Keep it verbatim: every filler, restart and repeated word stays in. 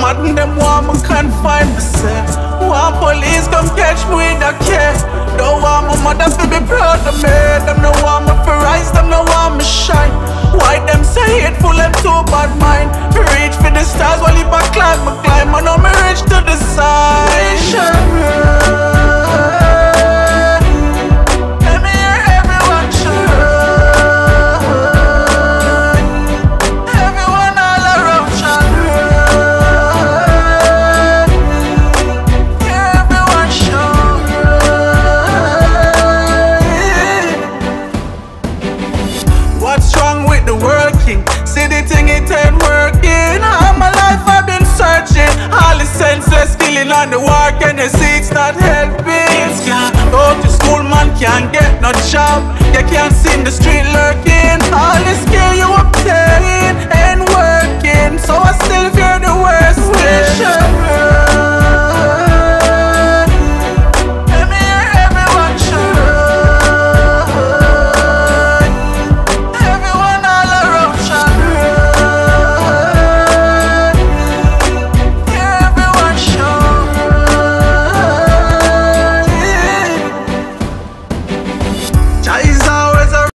mad and them want me confine myself. Want police come catch me with a care. Don't want my mother to be proud of me. Them no want me for rise, them no want me shine. Why them say hateful and too bad mind? Reach for the stars while if I climb, I climb. I know me reach to the side. What's wrong with the working? See the thing it ain't working. All my life I've been searching. All the senseless killing on the war. Can you see it's not helping? Kids can't go to school, man can't get no job. They can't see in the street lurking.